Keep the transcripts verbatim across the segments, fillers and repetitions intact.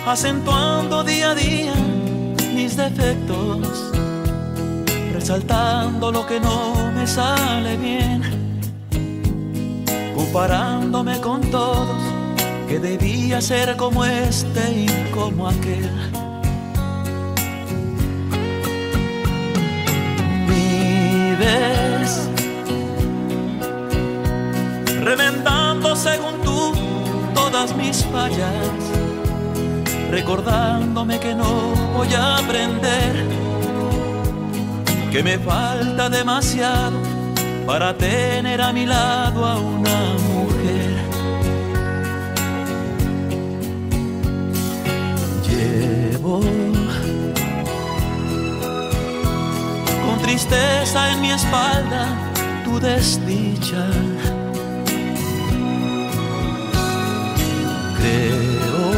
acentuando día a día mis defectos, resaltando lo que no me sale bien, comparándome con todos, que debía ser como este y como aquel. Vives remendando según tú todas mis fallas, recordándome que no voy a aprender, que me falta demasiado para tener a mi lado a una mujer. Llevo con tristeza en mi espalda tu desdicha. Creo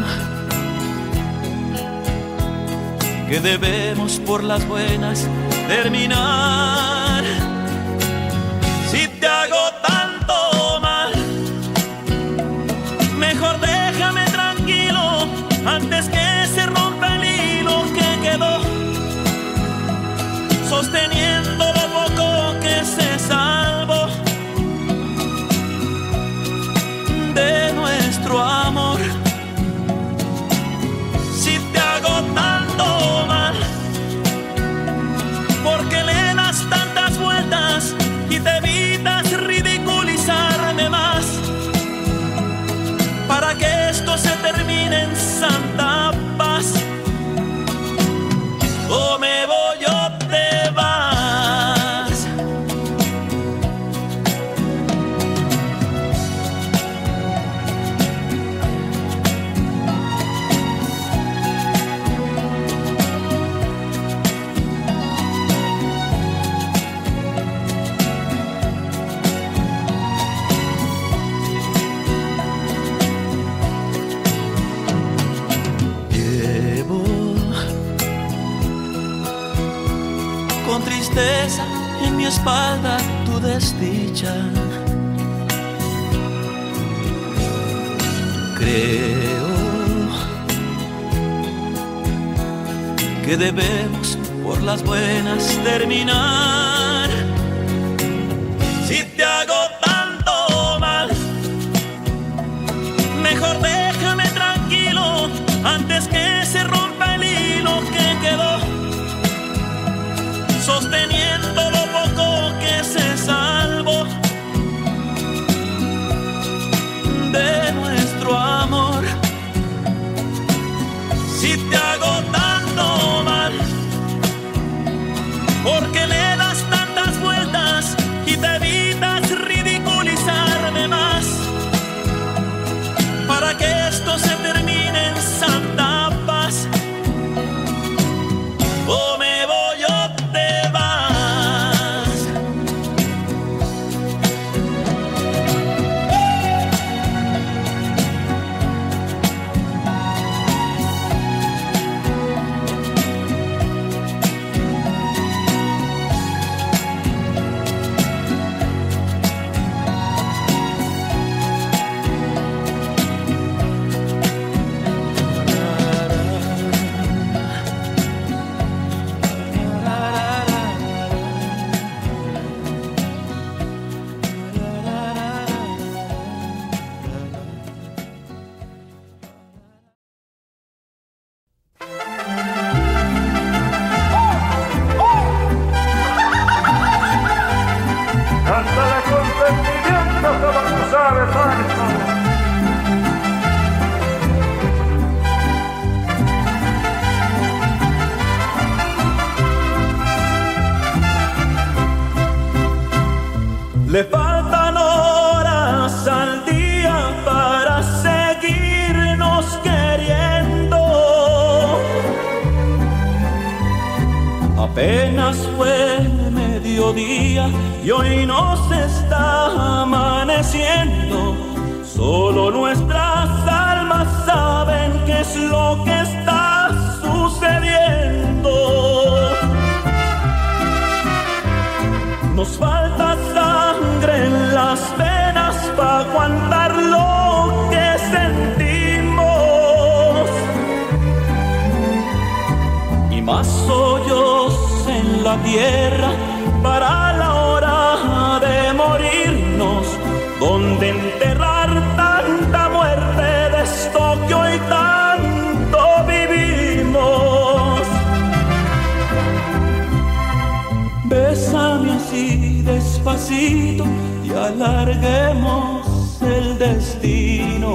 que debemos por las buenas terminar. Si te hago tanto mal, mejor déjame tranquilo antes que se rompa el hilo que quedó sosteniendo lo poco que se salvó de nuestro amor. Si te hago tanto mal, porque le das tantas vueltas y te evitas ridiculizarme más, para que esto se termine en santa paz. O me voy o te vas. Con tristeza en mi espalda tu desdicha. Creo que debemos por las buenas terminar. Si te hago tanto mal, mejor déjame tranquilo antes que se rompa el hilo que quedó sosteniendo lo poco que se salvó de nuestro amor. Si te hago tanto mal, porque le das tantas vueltas y te evitas ridiculizarme más, para que esto se termine en santa paz. O me voy o te vas. Cántale con sentimiento como tú sabes tanto. Le faltan horas al día para seguirnos queriendo. Apenas fue mediodía y hoy nos está amaneciendo. Solo nuestras almas saben qué es lo que está sucediendo. Nos falta sangre en las venas para aguantar lo que sentimos. la tierra para la hora de morirnos, donde enterrar tanta muerte de esto que hoy tanto vivimos. Bésame así despacito y alarguemos el destino,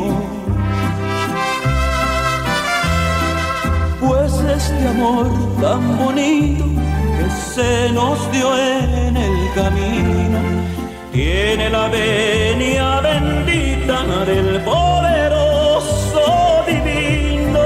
pues este amor tan bonito que se nos dio en el camino tiene la venia bendita del poderoso divino.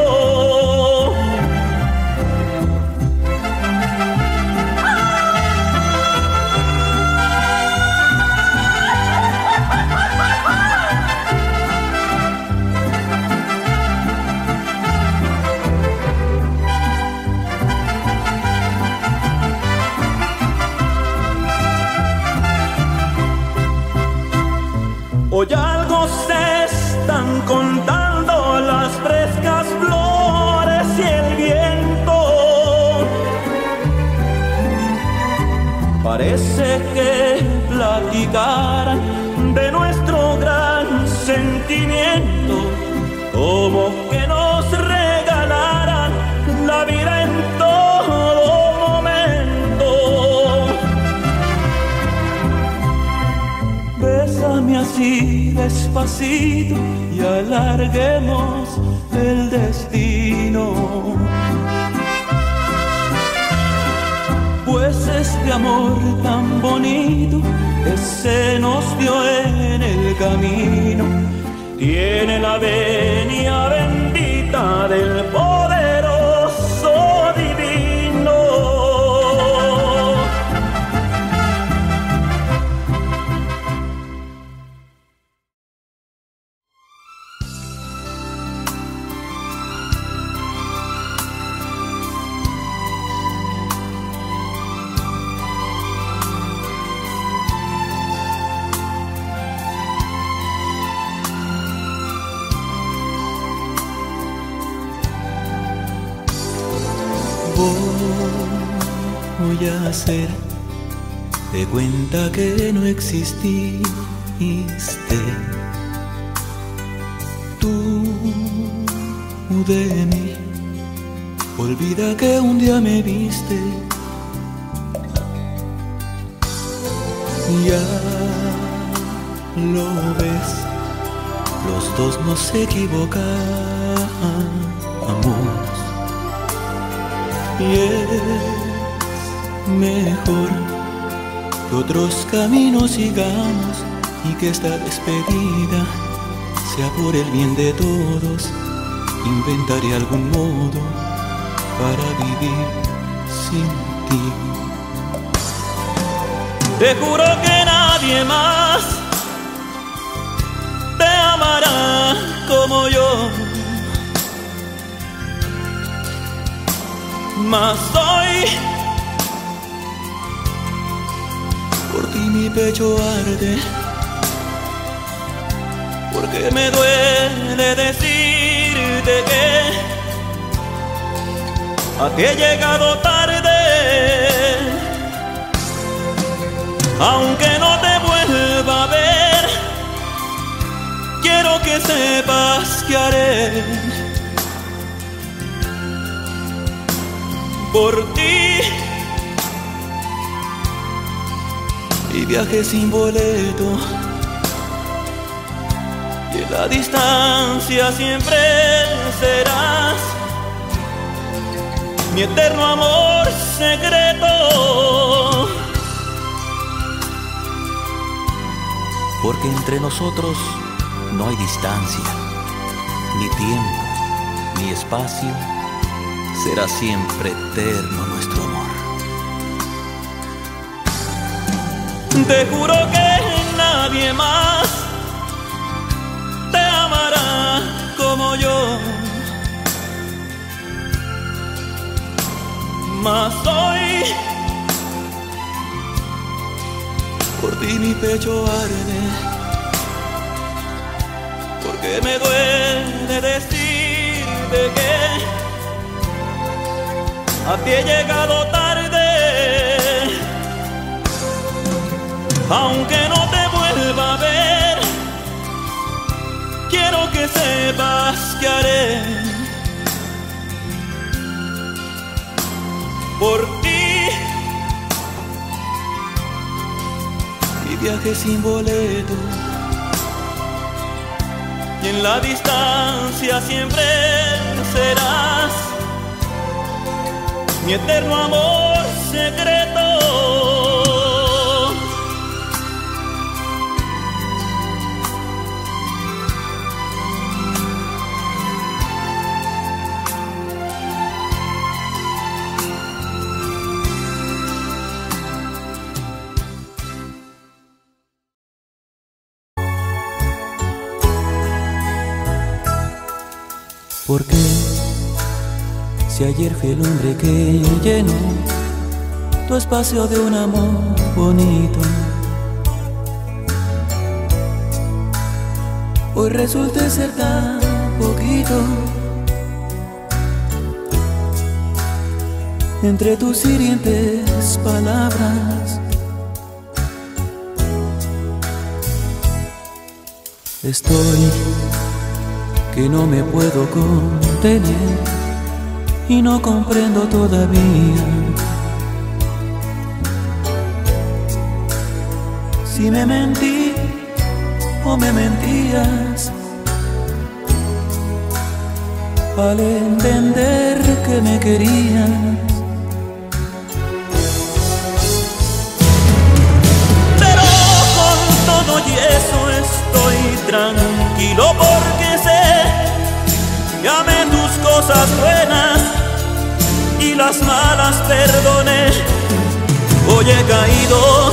Hoy algo se están contando las frescas flores y el viento. Parece que platicaran de nuestro gran sentimiento, como que nos regalaran la vida en todo momento. Bésame así despacito y alarguemos el destino, pues este amor tan bonito que se nos dio en el camino tiene la venia bendita del poderoso divino. Voy a hacer de cuenta que no exististe. Tú de mí, olvida que un día me viste. Ya lo ves, los dos nos equivocamos y es mejor que otros caminos sigamos y que esta despedida sea por el bien de todos. Inventaré algún modo para vivir sin ti. Te juro que nadie más te amará como yo, mas hoy por ti mi pecho arde, porque me duele decirte que a ti he llegado tarde. Aunque no te vuelva a ver, quiero que sepas que haré por ti. Y viaje sin boleto, y en la distancia siempre serás mi eterno amor secreto. Porque entre nosotros no hay distancia, ni tiempo, ni espacio. Será siempre eterno nuestro amor. Te juro que nadie más te amará como yo, mas hoy por ti mi pecho arde, porque me duele decirte que a ti he llegado tarde. aunque no te vuelva a ver, quiero que sepas que haré por ti mi viaje sin boleto, y en la distancia siempre serás mi eterno amor secreto. Porque si ayer fui el hombre que llenó tu espacio de un amor bonito, hoy resulte ser tan poquito. Entre tus hirientes palabras estoy que no me puedo contener y no comprendo todavía si me mentí o me mentías al entender que me querías. Pero con todo y eso estoy tranquilo, porque sé que amé tus cosas buenas y las malas perdoné. Hoy he caído,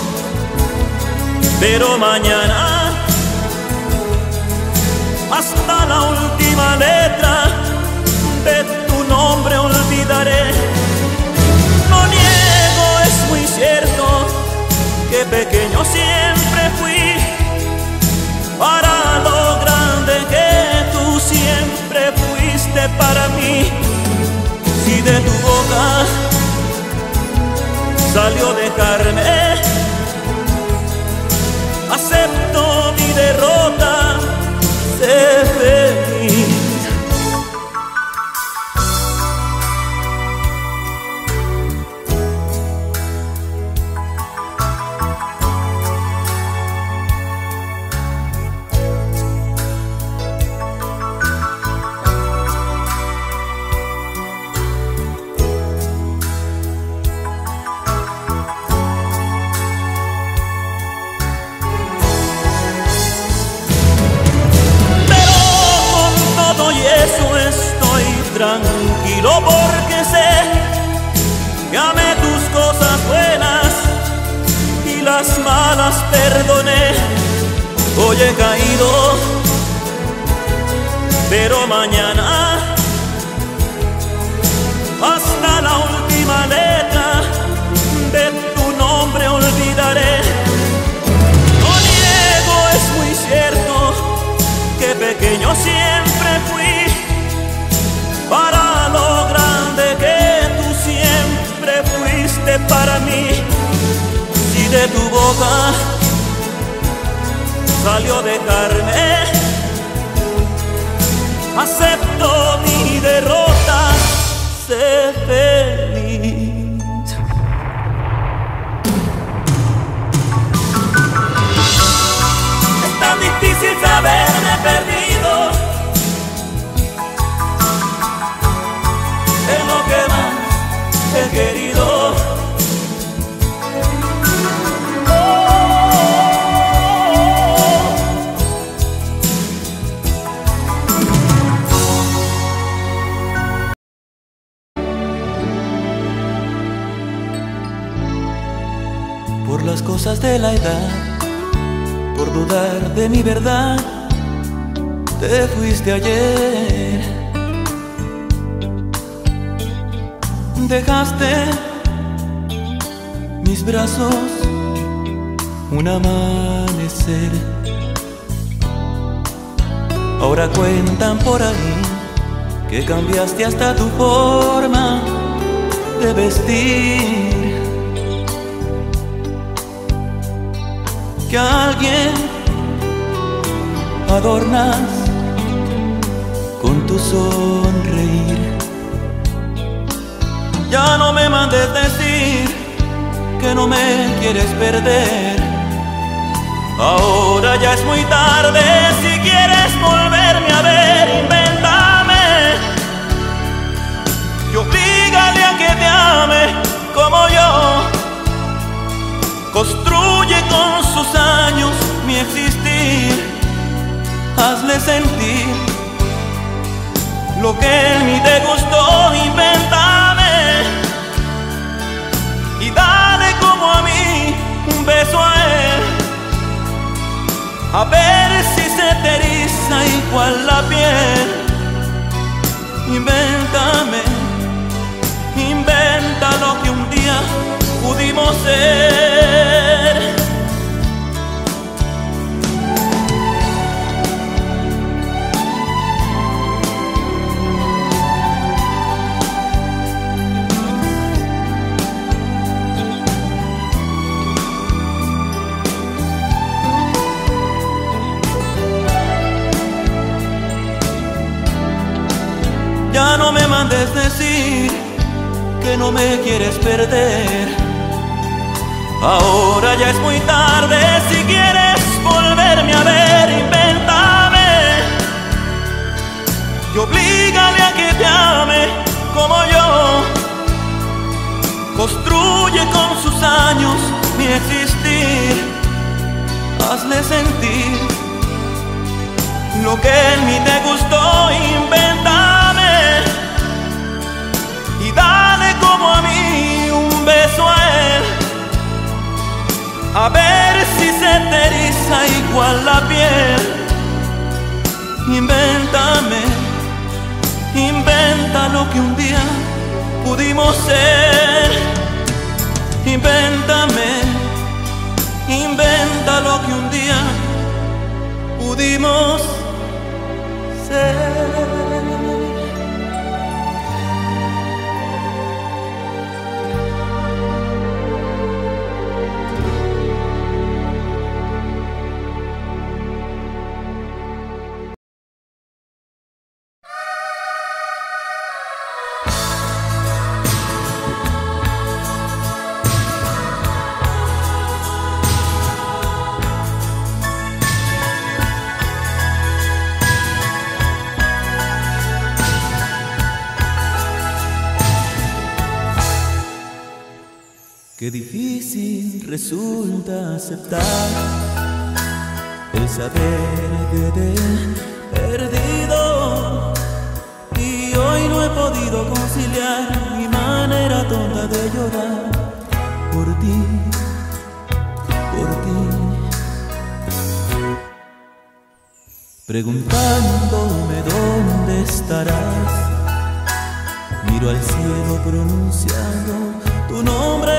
pero mañana hasta la última letra de tu nombre olvidaré. No niego, es muy cierto que pequeño siempre fui para lo grande que tú siempre fuiste para mí. Si de tu boca salió dejarme, acepto mi derrota, sé feliz. Tranquilo, porque sé que amé tus cosas buenas y las malas perdoné. Hoy he caído, pero mañana hasta la última letra de tu nombre olvidaré. No niego, es muy cierto que pequeño siempre fui para lo grande que tú siempre fuiste para mí. Si de tu boca salió dejarme, acepto mi derrota, sé feliz. Es tan difícil saberme perdido en lo que más he querido. Por las cosas de la edad, por dudar de mi verdad, te fuiste ayer. Dejaste mis brazos un amanecer. Ahora cuentan por ahí que cambiaste hasta tu forma de vestir. que a alguien adornas con tu sonreír. Ya no me mandes decir que no me quieres perder. Ahora ya es muy tarde, si quieres volverme a ver, invéntame y oblígale a que te ame como yo. Construye con sus años mi existir, hazle sentir lo que en mí te gustó, invéntame y dale como a mí un beso a él, a ver si se te eriza igual la piel. Invéntame, inventa lo que un día pudimos ser. Ya no me mandes decir que no me quieres perder. Ahora ya es muy tarde, si quieres volverme a ver, invéntame y oblígale a que te ame como yo. Construye con sus años mi existir, hazle sentir lo que en mí te gustó, invéntame y dale como a mí un beso a él, a ver si se te eriza igual la piel. Invéntame, inventa lo que un día pudimos ser. Invéntame, inventa lo que un día pudimos ser. Qué difícil resulta aceptar el saber que te he perdido, y hoy no he podido conciliar mi manera tonta de llorar por ti, por ti. Preguntándome dónde estarás, miro al cielo pronunciando tu nombre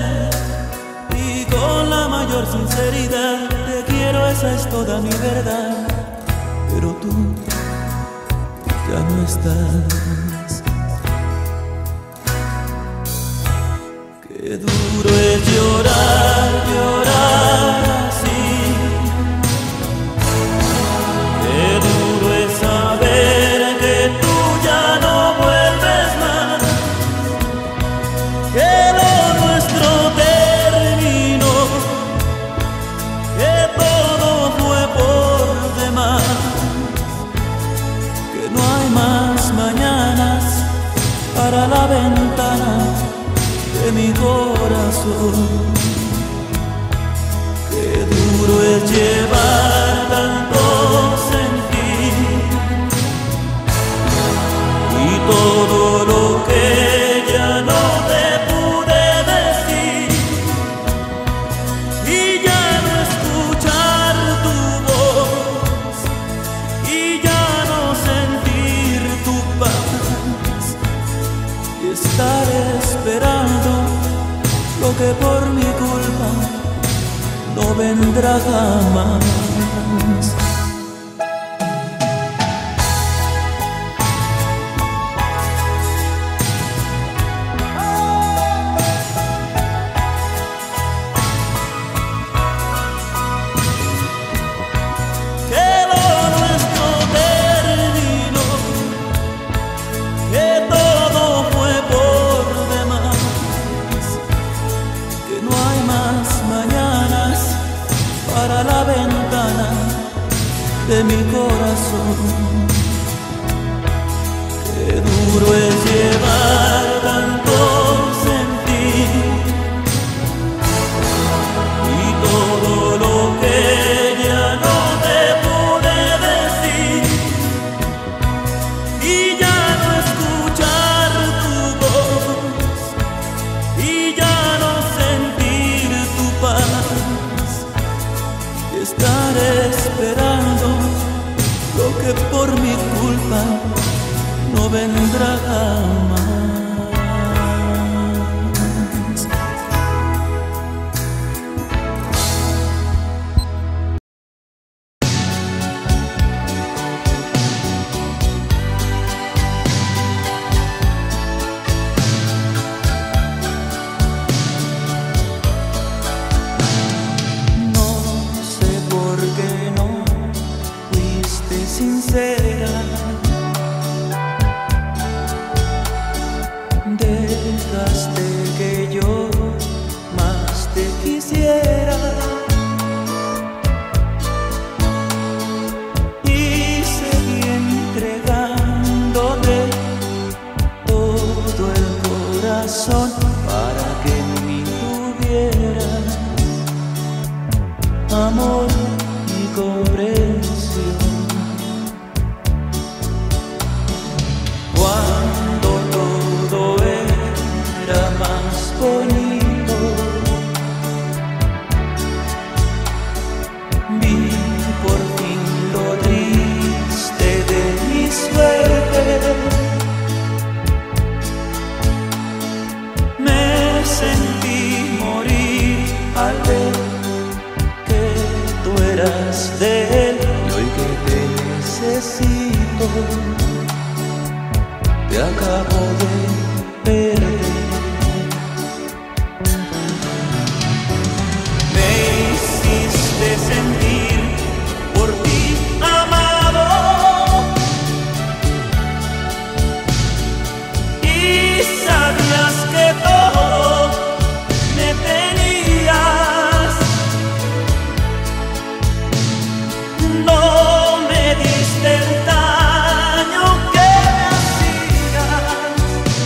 y con la mayor sinceridad te quiero, esa es toda mi verdad, pero tú ya no estás. Qué duro es llorar, llorar así. Qué duro es saber que tú ya no vuelves más, que lo nuestro terminó, que todo fue por demás, que no hay más mañanas para la ventana de mi corazón. Qué duro es llevar tanto sentir y todo lo que ya no te pude decir, y ya no escuchar tu voz, y ya no sentir tu paz, y estar esperando lo que por mi culpa no vendrá jamás. de mi corazón. Qué duro es llevar tanto sentir y todo lo que ya no te pude decir, y ya no escuchar tu voz, y ya no sentir tu paz, y estar esperando lo que por mi culpa no vendrá jamás. No sé por qué no fuiste sincera. Dejaste que yo más te quisiera y seguí entregándote todo el corazón para que en mí tuvieras amor y comprensión. Cuando todo era más bonito, vi por fin lo triste de mi suerte. Me sentí morir al ver que tú eras de él, y hoy que te necesito te acabo de perder. Me hiciste sentir por ti amado y sabías que todo me tenías. No me diste el daño que me hacías.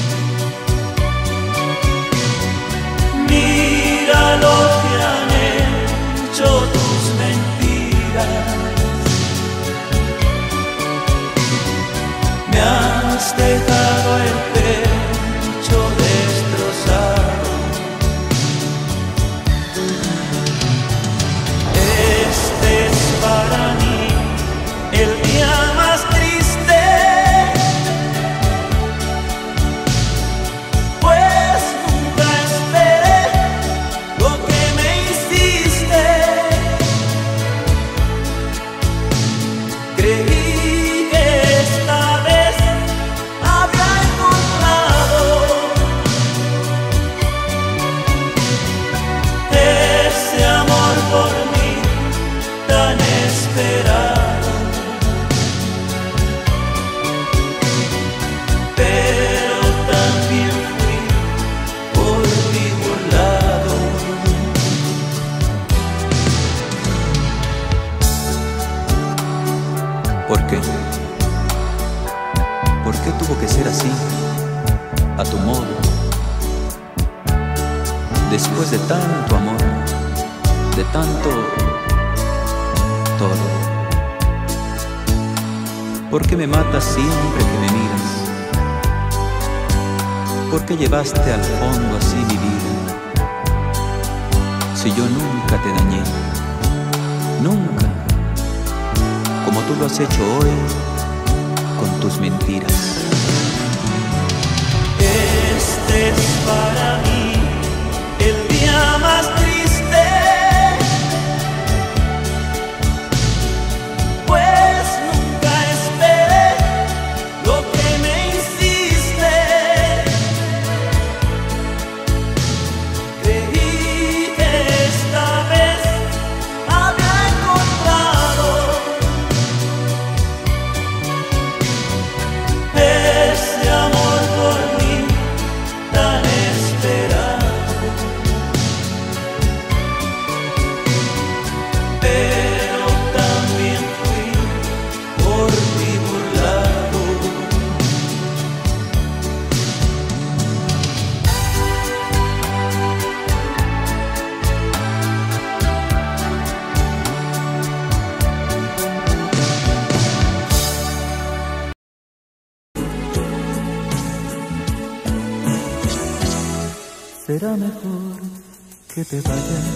Mira lo que han hecho tus mentiras. Me has dejado el pecho destrozado. Este es para mí el día más triste, pues nunca esperé lo que me hiciste. Creí que esta vez había encontrado ese amor por mí tan esperado. Pero también fui por ti burlado. ¿Por qué? ¿Por qué tuvo que ser así, a tu modo? Después de tanto amor, de tanto todo. ¿Por qué me matas siempre que me miras? ¿Por qué llevaste al fondo así mi vida? Si yo nunca te dañé, nunca, como tú lo has hecho hoy con tus mentiras. Este es para mí el día más triste, pues nunca esperé lo que me hiciste. Creí que esta vez había encontrado ese amor por mí tan esperado. que te vayas.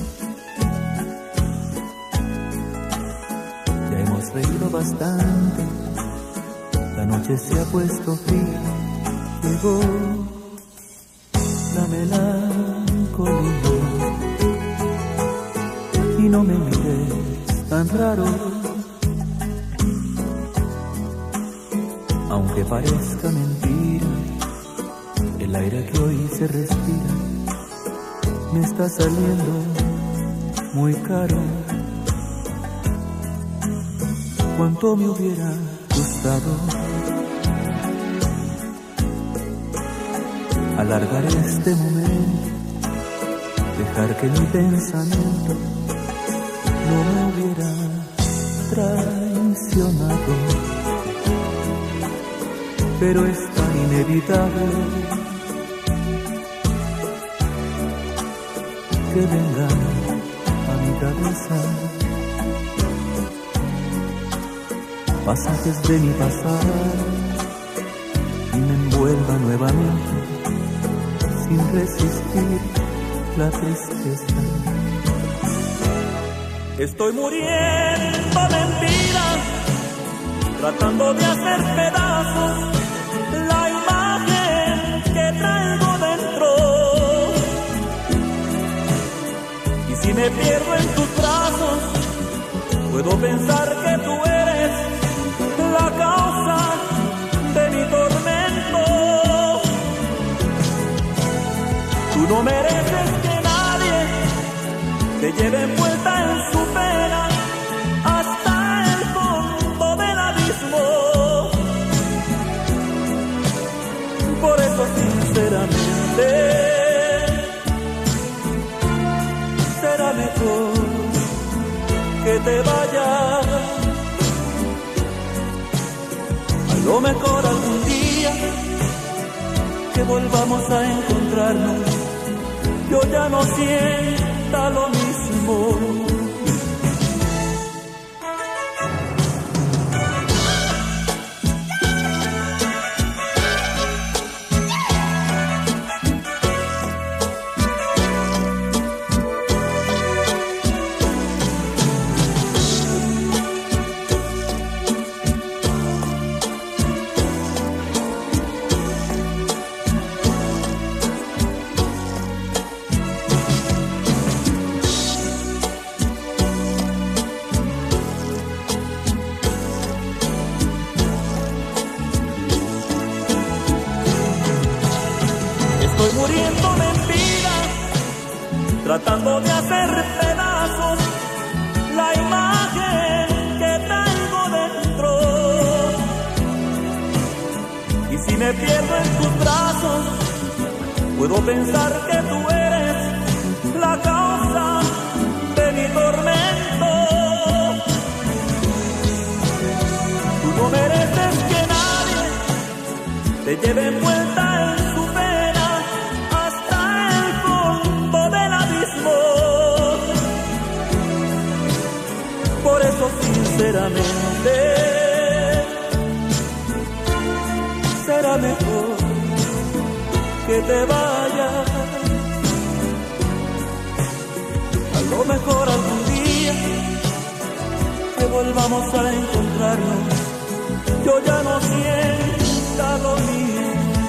Ya hemos reído bastante, la noche se ha puesto fría, llegó la melancolía. Y no me mires tan raro, aunque parezca mentira, el aire que hoy se respira me está saliendo muy caro. Cuánto me hubiera gustado alargar este momento, dejar que mi pensamiento no me hubiera traicionado, pero es tan inevitable que venga a mi cabeza pasajes de mi pasado y me envuelva nuevamente sin resistir la tristeza. Estoy muriendo de mentiras, tratando de hacer pedazos la imagen que traigo dentro. Y si me pierdo en tus brazos, puedo pensar que tú eres la causa de mi tormento. Tú no mereces que nadie te lleve envuelta en su pena hasta el fondo del abismo. Por eso sinceramente será mejor que te vayas. A lo mejor algún día que volvamos a encontrarnos, yo ya no sienta lo mismo. Estoy muriendo de mentiras, tratando de hacer pedazos la imagen que traigo dentro. Y si me pierdo en tus brazos, puedo pensar que tú eres la causa de mi tormento. Tú no mereces que nadie te lleve envuelta en su pena hasta el fondo del abismo. Por eso sinceramente será mejor que te vayas. A lo mejor algún día que volvamos a encontrarnos, yo ya no sienta lo mismo.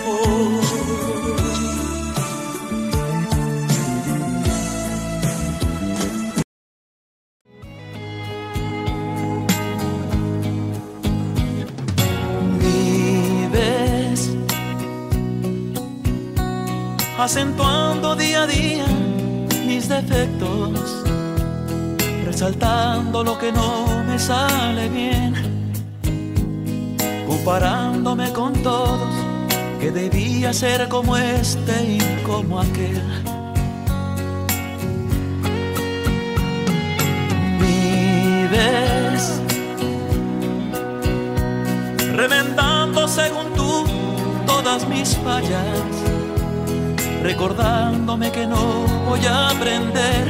Vives acentuando día a día mis defectos, resaltando lo que no me sale bien, comparándome con todos, que debía ser como este y como aquel. Vives remendando según tú todas mis fallas, recordándome que no voy a aprender,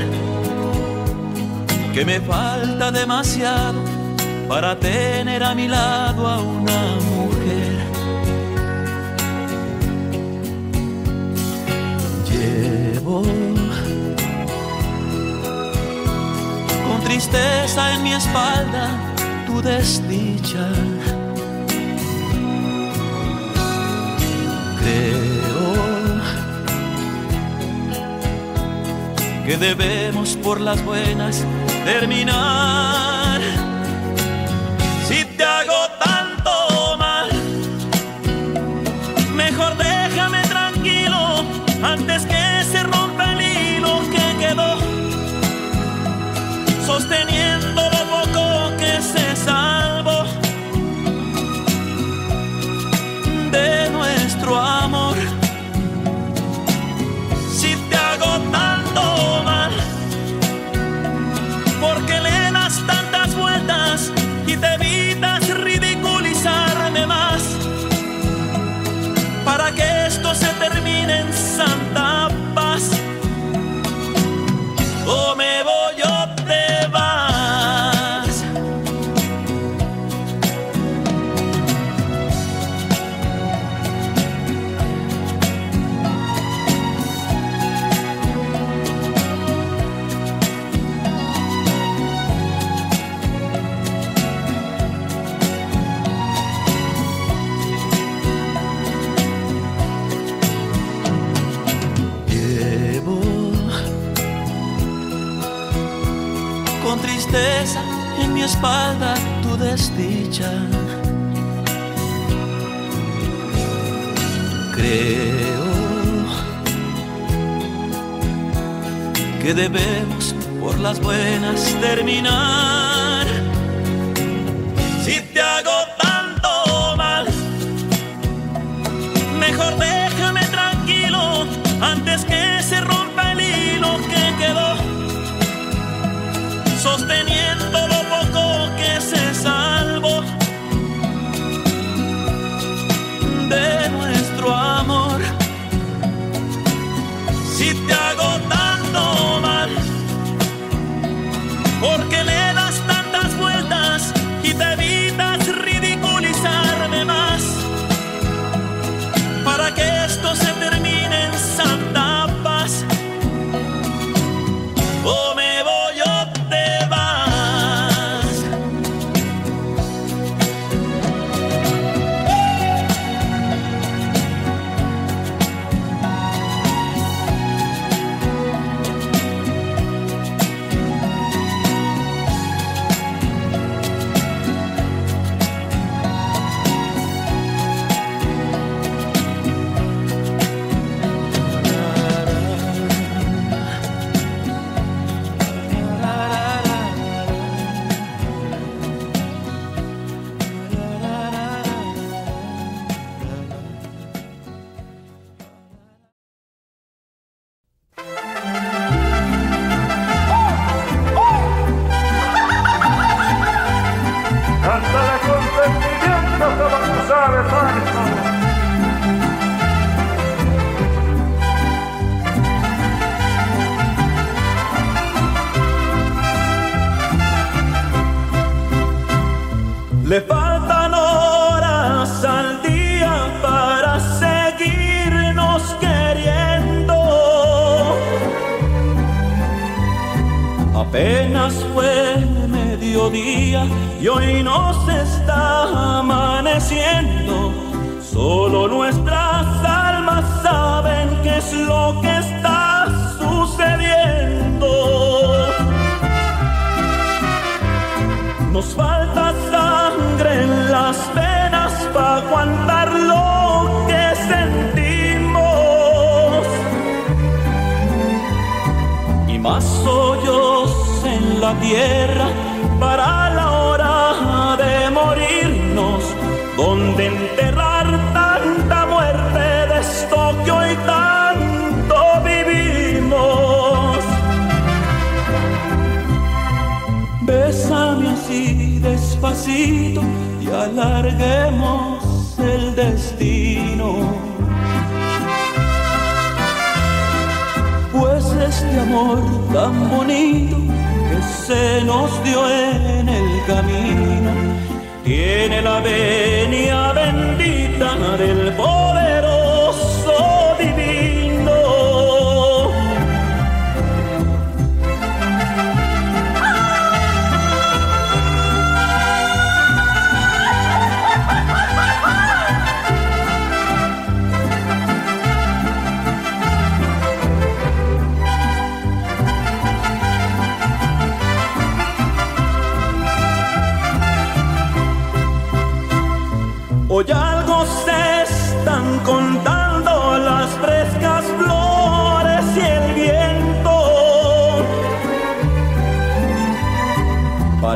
que me falta demasiado para tener a mi lado a una mujer. Llevo tristeza en mi espalda tu desdicha. Creo que debemos por las buenas terminar. Si te hago tanto mal, mejor déjame tranquilo antes que se rompa el hilo que quedó sosteniendo lo poco que se salvó de nuestro amor. Si te hago tanto mal, porque le das tantas vueltas y te evitas ridiculizarme más, para que esto se termine en santa paz. O me voy o te vas. Con tristeza en mi espalda tu desdicha. Creo que debemos por las buenas terminar. Si te hago tanto mal, mejor déjame tranquilo antes que se rompa el hilo que quedó sosteniendo lo poco que se salvó de nuestro amor. Si te hago tanto mal, porque le das tantas vueltas y te evitas ridiculizarme más, para que esto se termine en santa paz. O me voy o te vas. Cántale con sentimiento como tú sabes, Franco. Le faltan horas al día para seguirnos queriendo. Apenas fue mediodía y hoy nos está amaneciendo. Solo nuestras almas saben qué es lo que está sucediendo. Nos falta sangre en las venas para aguantar lo que sentimos, y más hoyos en la tierra para la hora de morirnos, donde enterrar tanta muerte de esto que hoy tanto vivimos. Bésame así despacito y alarguemos el destino, pues este amor tan bonito que se nos dio en el camino tiene la venia bendita del poderoso divino.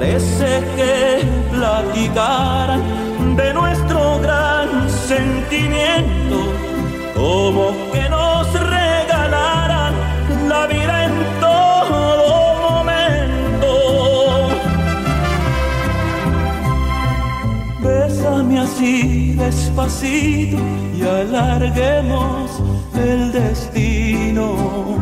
Parece que platicaran de nuestro gran sentimiento, como que nos regalaran la vida en todo momento. Bésame así despacito y alarguemos el destino,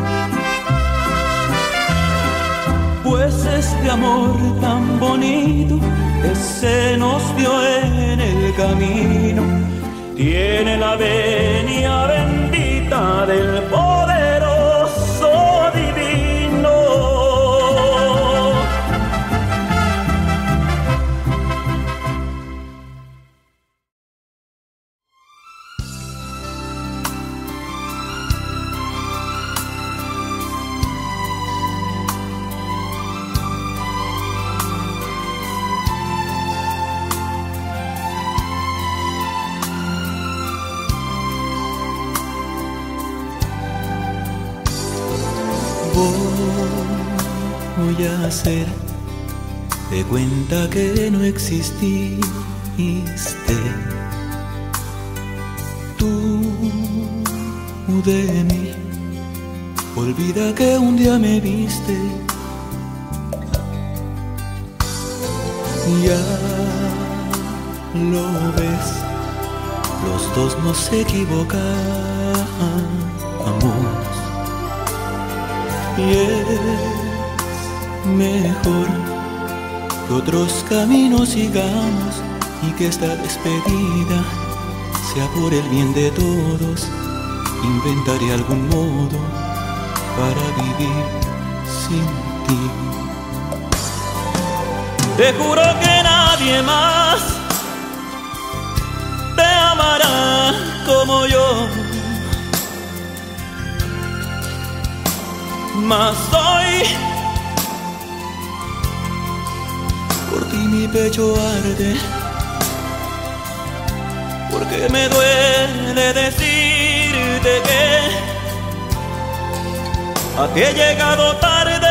pues este amor tan bonito que se nos dio en el camino tiene la venia bendita del poderoso divino. Voy a hacer de cuenta que no exististe. Tú de mí, olvida que un día me viste. Ya lo ves, los dos nos equivocamos y es mejor que otros caminos sigamos y que esta despedida sea por el bien de todos. Inventaré algún modo para vivir sin ti. Te juro que nadie más te amará como yo, mas hoy por ti mi pecho arde, porque me duele decirte que a ti he llegado tarde.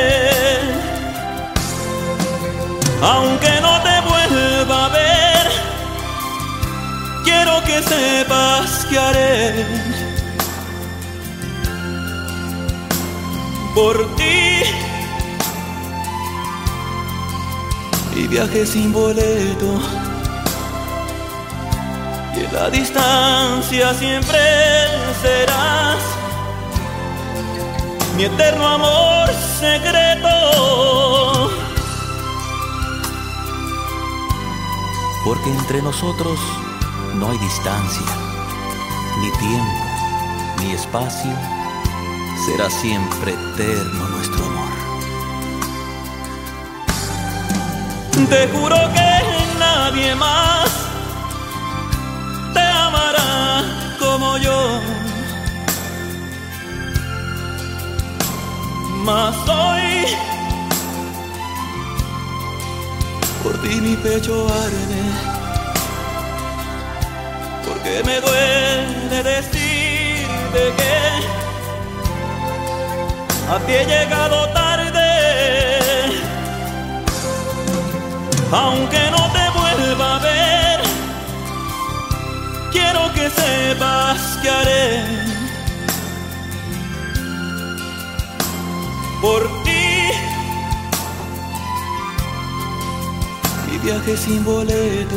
Aunque no te vuelva a ver, quiero que sepas que haré por ti. Y viaje sin boleto, y en la distancia siempre serás mi eterno amor secreto. Porque entre nosotros no hay distancia, ni tiempo, ni espacio. Será siempre eterno nuestro amor. Te juro que nadie más te amará como yo, mas hoy por ti mi pecho arde, porque me duele decirte que a ti he llegado tarde. Aunque no te vuelva a ver, quiero que sepas que haré por ti. Y viaje sin boleto,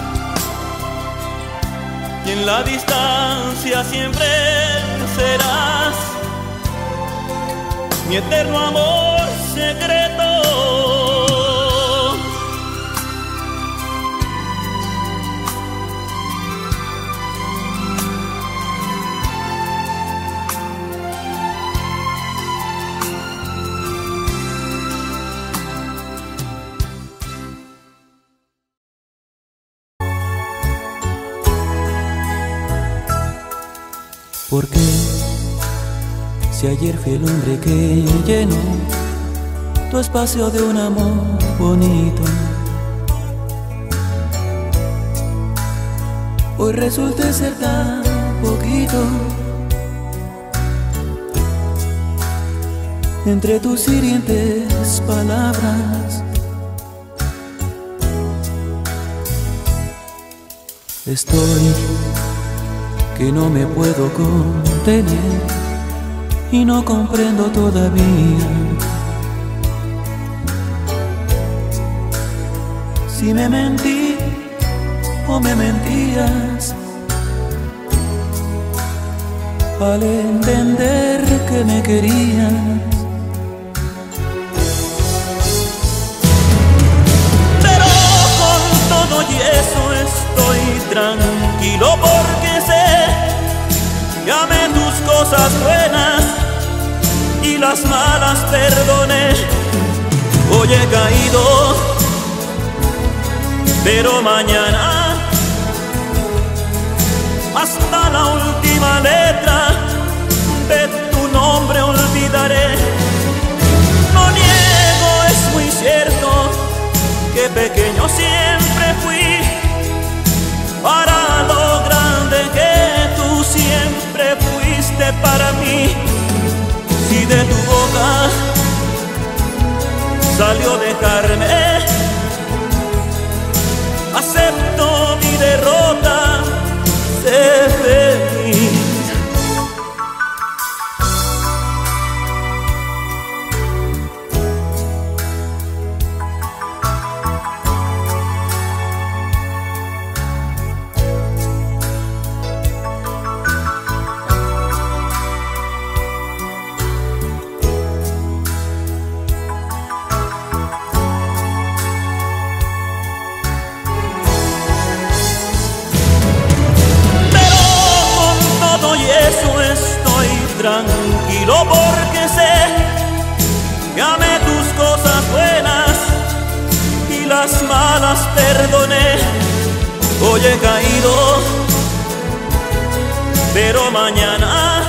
y en la distancia siempre serás mi eterno amor secreto. Porque si ayer fui el hombre que llenó tu espacio de un amor bonito, hoy resulta ser tan poquito. Entre tus hirientes palabras Estoy que no me puedo contener y no comprendo todavía si me mentí o me mentías al entender que me querías. Pero con todo y eso estoy tranquilo porque sé que amé tus cosas buenas y las malas perdoné. Hoy he caído, pero mañana hasta la última letra de tu nombre olvidaré. No niego, es muy cierto que pequeño siempre fui para lo grande que tú siempre fuiste para mí. Si de tu boca salió dejarme, acepto mi derrota, sé feliz. Tranquilo porque sé que amé tus cosas buenas y las malas perdoné. Hoy he caído, pero mañana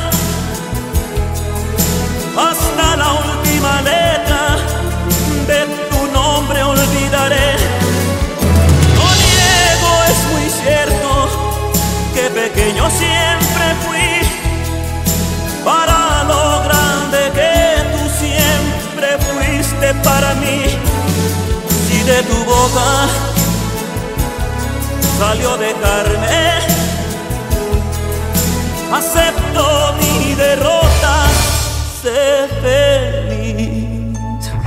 hasta la última letra de tu nombre olvidaré. No niego, es muy cierto que pequeño siempre fui para lo grande que tú siempre fuiste para mí. Si de tu boca salió dejarme, acepto mi derrota, sé feliz.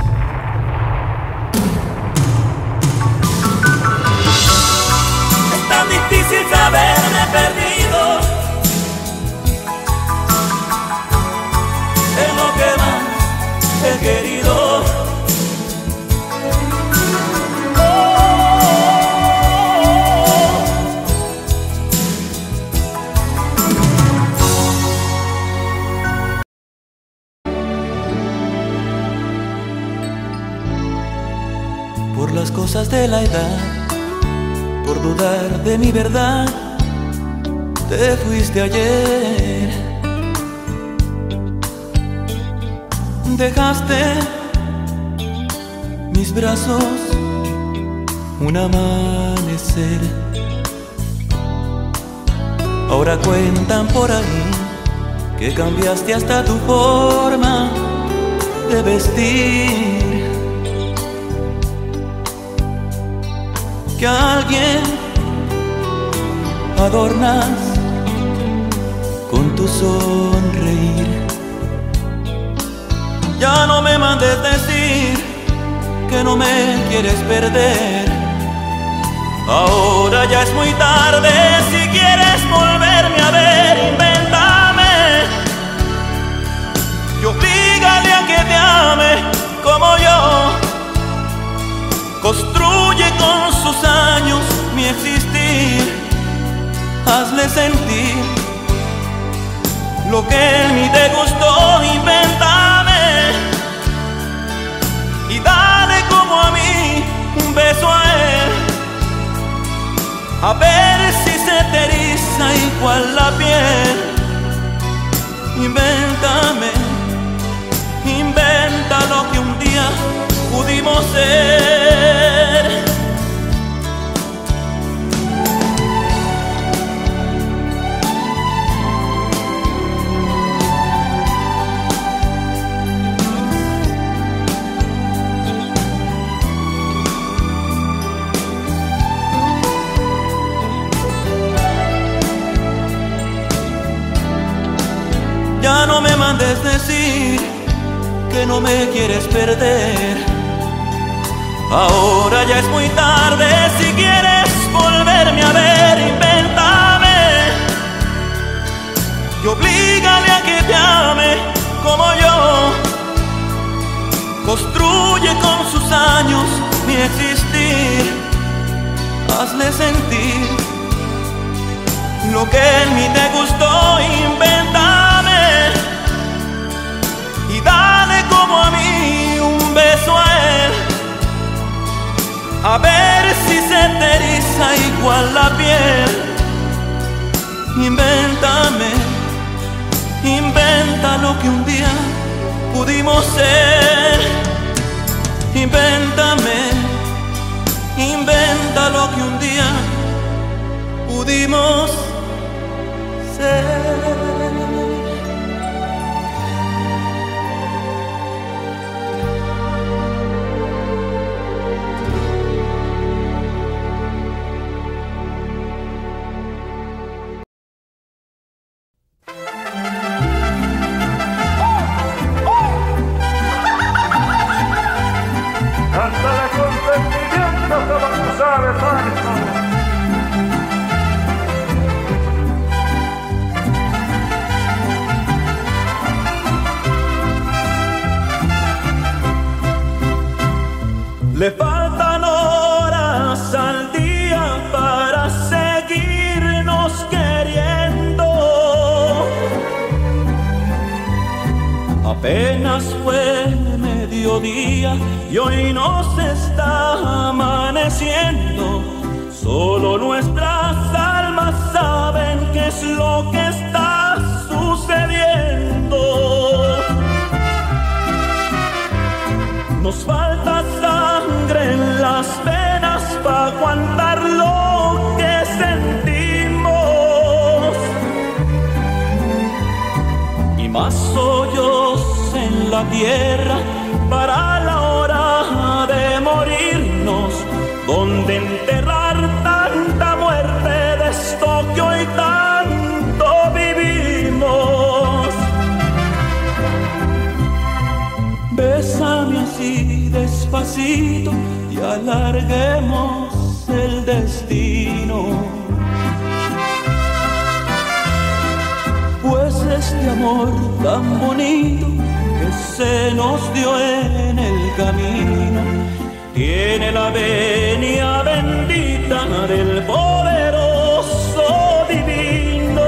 Es tan difícil saberme perdido en lo que más he querido. Oh, por las cosas de la edad, por dudar de mi verdad, te fuiste ayer. Dejaste mis brazos un amanecer. Ahora cuentan por ahí que cambiaste hasta tu forma de vestir, que a alguien adornas con tu sonreír. Ya no me mandes decir que no me quieres perder. Ahora ya es muy tarde, si quieres volverme a ver, invéntame y oblígale a que te ame como yo. Construye con sus años mi existir, hazle sentir lo que ni te gustó, invéntame y dale como a mí un beso a él, a ver si se te eriza igual la piel. Invéntame, inventa lo que un día pudimos ser. quieres perder. Ahora ya es muy tarde, si quieres volverme a ver, invéntame y oblígame a que te ame como yo. Construye con sus años mi existir, hazle sentir lo que en mí te gustó, invéntame y dale como a mí un beso a él, a ver si se te eriza igual la piel. Invéntame, inventa lo que un día pudimos ser. Invéntame, inventa lo que un día pudimos ser. Cántale con sentimiento como tú sabes, Pancho. Le faltan horas al día para seguirnos queriendo. Apenas fue mediodía y hoy nos está amaneciendo. Solo nuestras almas saben qué es lo que está sucediendo. Nos falta sangre en las venas para aguantar lo que sentimos, y más hoyos en la tierra para la hora de morirnos, donde enterrar tanta muerte de esto que hoy tanto vivimos. Bésame así despacito y alarguemos el destino, pues este amor tan bonito que se nos dio en el camino tiene la venia bendita del poderoso divino.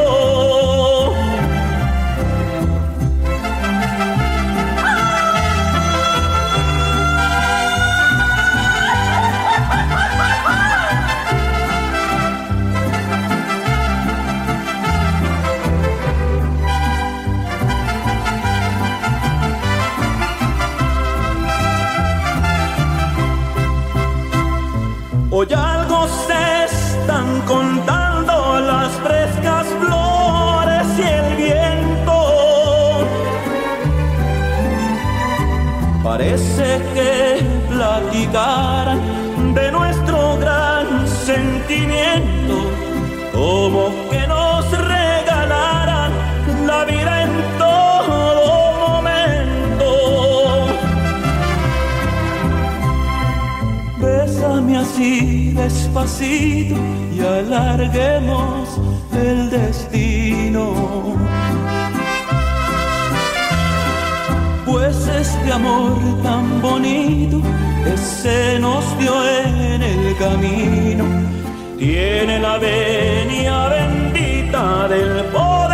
Hoy algo se están contando las frescas flores y el viento. Parece que platicaran de nuestro gran sentimiento, como que nos regalaran la vida en todo momento. Bésame así despacito y alarguemos el destino, pues este amor tan bonito que se nos dio en el camino tiene la venia bendita del poder